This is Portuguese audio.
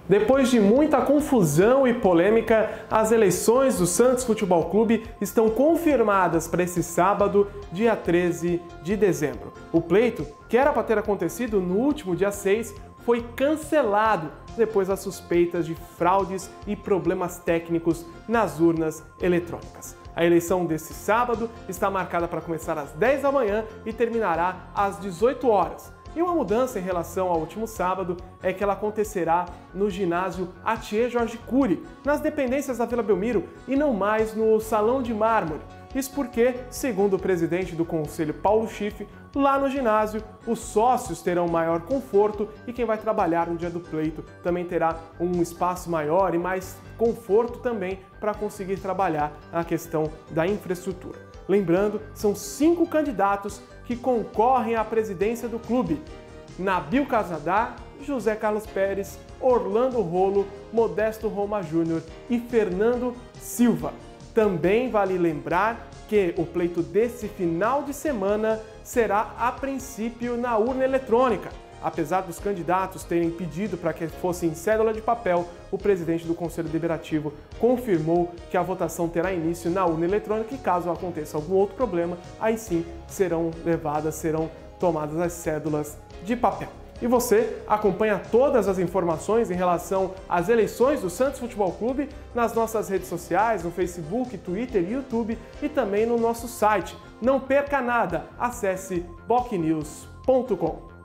Depois de muita confusão e polêmica, as eleições do Santos Futebol Clube estão confirmadas para esse sábado, dia 13 de dezembro. O pleito, que era para ter acontecido no último dia 6, foi cancelado depois das suspeitas de fraudes e problemas técnicos nas urnas eletrônicas. A eleição desse sábado está marcada para começar às 10 da manhã e terminará às 18 horas. E uma mudança em relação ao último sábado é que ela acontecerá no ginásio Atier Jorge Cury, nas dependências da Vila Belmiro e não mais no Salão de Mármore. Isso porque, segundo o presidente do Conselho Paulo Schiff, lá no ginásio os sócios terão maior conforto e quem vai trabalhar no dia do pleito também terá um espaço maior e mais conforto também para conseguir trabalhar na questão da infraestrutura. Lembrando, são 5 candidatos que concorrem à presidência do clube: Nabil Casadá, José Carlos Pérez, Orlando Rolo, Modesto Roma Júnior e Fernando Silva. Também vale lembrar que o pleito desse final de semana será, a princípio, na urna eletrônica. Apesar dos candidatos terem pedido para que fosse em cédula de papel, o presidente do Conselho Deliberativo confirmou que a votação terá início na urna eletrônica e, caso aconteça algum outro problema, aí sim serão tomadas as cédulas de papel. E você acompanha todas as informações em relação às eleições do Santos Futebol Clube nas nossas redes sociais, no Facebook, Twitter, YouTube e também no nosso site. Não perca nada, acesse bocnews.com.